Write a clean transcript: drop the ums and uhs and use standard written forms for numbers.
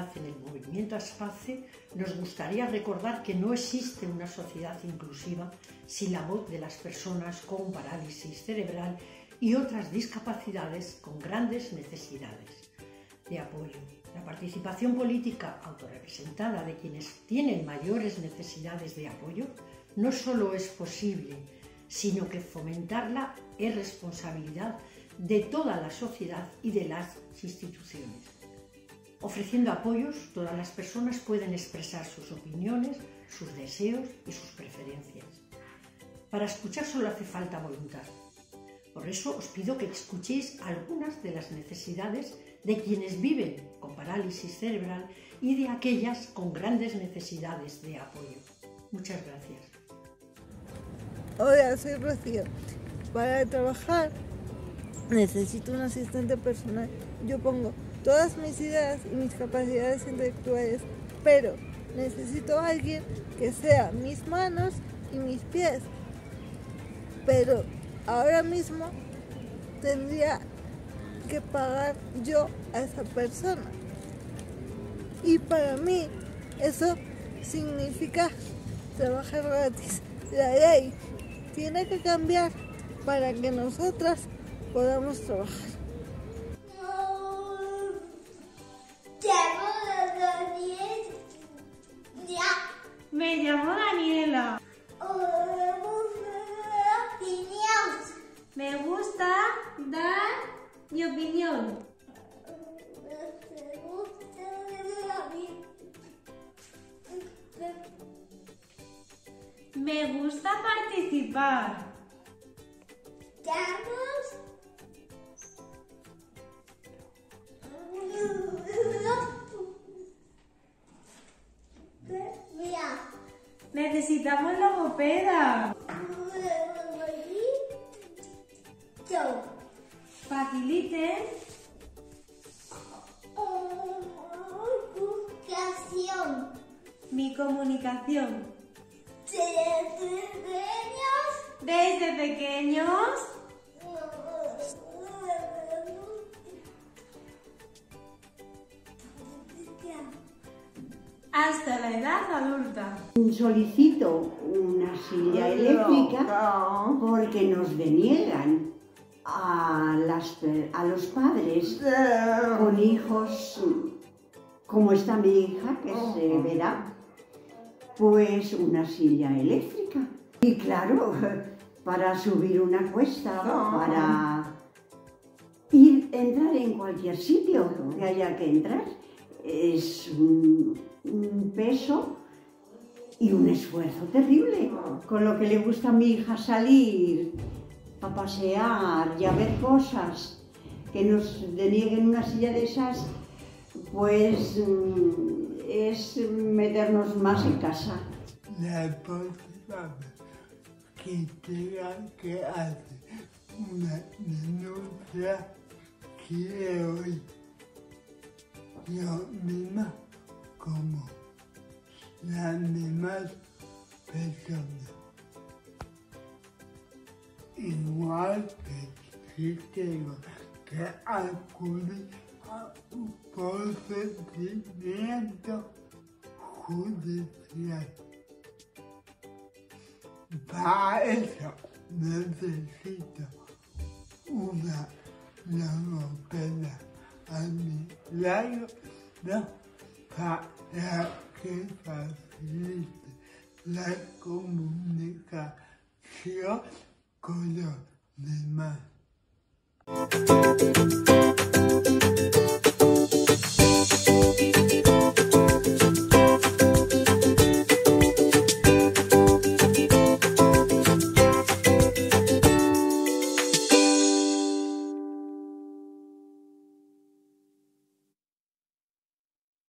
sociedad en el movimiento Aspace, nos gustaría recordar que no existe una sociedad inclusiva sin la voz de las personas con parálisis cerebral y otras discapacidades con grandes necesidades de apoyo. La participación política autorrepresentada de quienes tienen mayores necesidades de apoyo no solo es posible, sino que fomentarla es responsabilidad de toda la sociedad y de las instituciones. Ofreciendo apoyos, todas las personas pueden expresar sus opiniones, sus deseos y sus preferencias. Para escuchar solo hace falta voluntad. Por eso os pido que escuchéis algunas de las necesidades de quienes viven con parálisis cerebral y de aquellas con grandes necesidades de apoyo. Muchas gracias. Hola, soy Rocío. Para trabajar necesito un asistente personal. Yo pongo todas mis ideas y mis capacidades intelectuales, pero necesito a alguien que sea mis manos y mis pies. Pero ahora mismo tendría que pagar yo a esa persona. Y para mí eso significa trabajar gratis. La ley tiene que cambiar para que nosotras podamos trabajar. Me llamo Daniela. Me gusta dar mi opinión. Me gusta participar. Necesitamos logopeda. Faciliten mi comunicación. Desde pequeños hasta la edad adulta. Solicito una silla eléctrica porque nos deniegan a los padres con hijos, como está mi hija, que se verá, pues una silla eléctrica. Y claro, para subir una cuesta, para entrar en cualquier sitio que haya que entrar, es un peso y un esfuerzo terrible. Con lo que le gusta a mi hija salir a pasear y a ver cosas, que nos denieguen una silla de esas, pues es meternos más en casa. La próxima vez que tenga que hacer una denuncia, quiero ir yo misma como las demás personas. Igual que si tengo que acudir a un procedimiento judicial. Para eso necesito una logopeda a mi lado, ¿no? Para que facilite la comunicación con los demás.